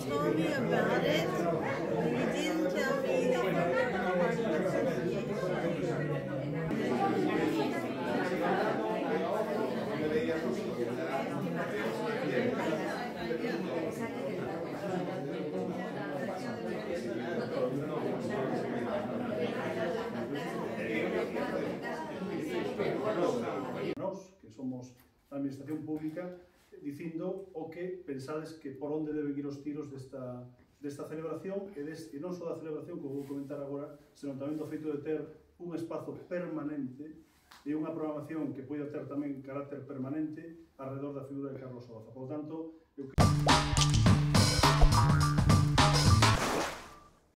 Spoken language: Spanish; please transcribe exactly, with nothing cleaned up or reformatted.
told me about it, and you didn't tell me that you were part of the association. Nos, que somos a administración pública, dicindo o que pensades que por onde deben ir os tiros desta, desta celebración e, des, e non só da celebración, que vou comentar agora, senón tamén do feito de ter un espazo permanente e unha programación que poida ter tamén carácter permanente alrededor da figura de Carlos Oza. Por tanto,